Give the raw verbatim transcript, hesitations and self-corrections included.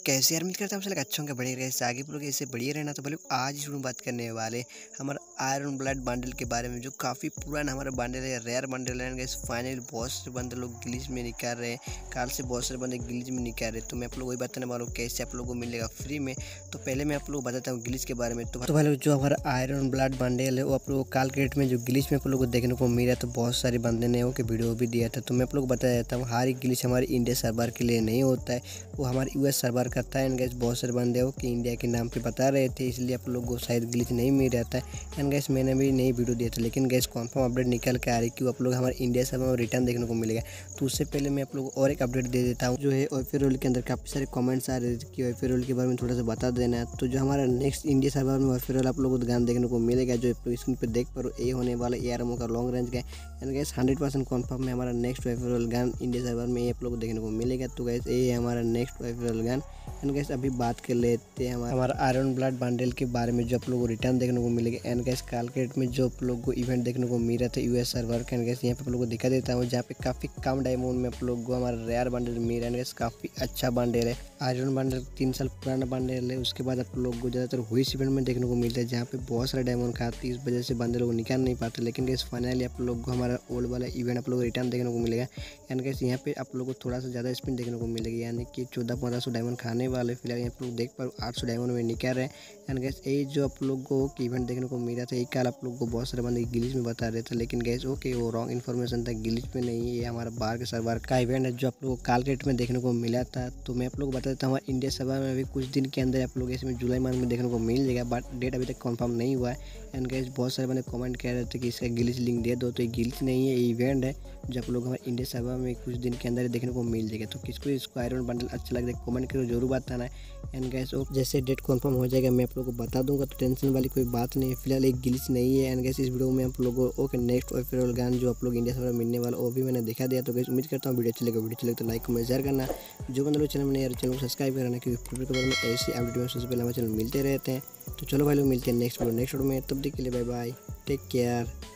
कैसे यार, उम्मीद करता हूँ आप सब अच्छे होंगे, बढ़िया रहे आगे लोग ऐसे बढ़िया रहना। तो बोले आज शुरू बात करने वाले हमारा आयरन ब्लड बंडल के बारे में, जो काफ़ी पुराना हमारा बंडल है, रेयर बंडल है। गैस फाइनली बहुत से बंदे लोग गिलीज में निकाल रहे हैं, काल से बहुत सारे बंदे गिलीज में निकाल रहे हैं। तो मैं आप लोग वही बताने वाला हूँ कैसे आप लोगों को मिलेगा फ्री में। तो पहले मैं आप लोग बताता हूँ गिलीज के बारे में। तो पहले जो हमारा आयरन ब्लड बंडल है वो आप लोग काल क्रेट में जो गिलीज में आप लोग को देखने को मिला, तो बहुत सारे बंदे ने वो के वीडियो भी दिया था। तो मैं आप लोग बता देता हूँ, हर एक गिलीज हमारे इंडिया सर्वर के लिए नहीं होता है, वो हमारे यूएस सर्वर करता है। एंड गैस बहुत सारे बंदे हो कि इंडिया के नाम पे बता रहे थे, इसलिए आप लोग को शायद ग्लिच नहीं मिल रहा था। एंड गैस मैंने भी नई वीडियो दिया था, लेकिन गैस कंफर्म अपडेट निकल के आ रही कि आप लोग हमारे इंडिया सर्वर में रिटर्न देखने को मिलेगा। तो उससे पहले मैं आप लोग को और एक अपडेट दे देता हूँ, जो है ओएफए रोल के अंदर काफ़ी सारे कमेंट्स आ रहे थे कि ओएफए रोल के बारे में थोड़ा सा बता देना। तो जो हमारा नेक्स्ट इंडिया सर्वर में ओएफए रोल आप लोगों को गान देखने को मिलेगा, जो स्क्रीन पर देख पर ये होने वाला एआरएमओ का लॉन्ग रेंज का। And guys hundred percent confirm है हमारा नेक्स्ट ओएफए रोल गान इंडिया सर्वर में ये आप लोग को देखने को मिलेगा। तो गैस ये है हमारा नेक्स्ट ओएफए रोल गान। एंड गैस अभी बात कर लेते हैं हमारा हमारा आयरन ब्लड बंडल के बारे में, जो आप लोगों को रिटर्न देखने को मिलेगा। एंड गैस कालक्रेट में जो आप लोग को इवेंट देखने को मिल रहा था यूएस सर्वर का। एंड गैस यहाँ पे आप लोग को दिखा देता हूँ, जहाँ पे काफ़ी कम डायमंड में आप लोग को हमारा रेयर बंडल मिल रहा है। गैस काफ़ी अच्छा बंडल है, आयरन बंडल तीन साल पुराना बंडल है। उसके बाद आप लोग को ज़्यादातर हुईस इवेंट में देखने को मिलता है, जहाँ पे बहुत सारे डायमंड खाती है, इस वजह से बंदे लोग निकाल नहीं पाते। लेकिन गैस फाइनली आप लोग को हमारा ओल्ड वाला इवेंट आप लोग को रिटर्न देखने को मिलेगा। एंड गैस यहाँ पे आप लोग को थोड़ा सा ज़्यादा स्पिन देखने को मिलेगी, यानी कि चौदह पंद्रह सौ डायमंड खाने वाले। फिलहाल यहाँ पे लोग देख पर आठ सौ डायमंड में निकाल रहे हैं। एंड गैस ये जो आप लोग को इवेंट देखने को मिला था, एक कल आप लोग को बहुत सारे बंदे गिलीज में बता रहे थे, लेकिन गैस ओके वो रॉन्ग इन्फॉर्मेशन था, गिलीज में नहीं, ये हमारा बाहर के सर्वर का इवेंट है जो आप लोग को कालक्रेट में देखने को मिला था। तो मैं आप लोग को बता देता हूँ, हमारे इंडिया सर्वर में अभी कुछ दिन के अंदर आप लोग इसमें जुलाई मंथ में देखने को मिल जाएगा, बट डेट अभी तक कंफर्म नहीं हुआ है। एंड गैस बहुत सारे बंदे कमेंट कर रहे थे कि इसका गिलीज लिंक दे दो, तो ये गिलीज नहीं है, ये इवेंट है जो आप लोग हमारे इंडिया सर्वर में कुछ दिन के अंदर देखने को मिल जाएगा। तो किसको इसको आयरन बंडल अच्छा लगता है कमेंट करो, जरूर बताना है। एंड गैस वो जैसे डेट कंफर्म हो जाएगा मैं आप लोगों को बता दूंगा, तो टेंशन वाली कोई बात नहीं है। फिलहाल एक गिलीच नहीं है। एंड गैस इस वीडियो में आप लोगों को ओके नेक्स्ट ओएफए रोल गान जो आप लोग इंडिया सर्वर में मिलने वाला वो भी मैंने दिखा दिया। तो गैस उम्मीद करता हूँ वीडियो चलेगा, वीडियो चलेगा तो लाइक कमेंट शेयर करना। जो बंदे लोग चैनल में यार चैनल को सब्सक्राइब करना, क्योंकि फ्यूचर के बारे में ऐसी अपडेट में सबसे पहले हमारे चैनल मिलते रहते हैं। तो चलो भाई लोग मिलते हैं नेक्स्ट वीडियो नेक्स्ट वीडियो में, तब तक के लिए बाय बाय, टेक केयर।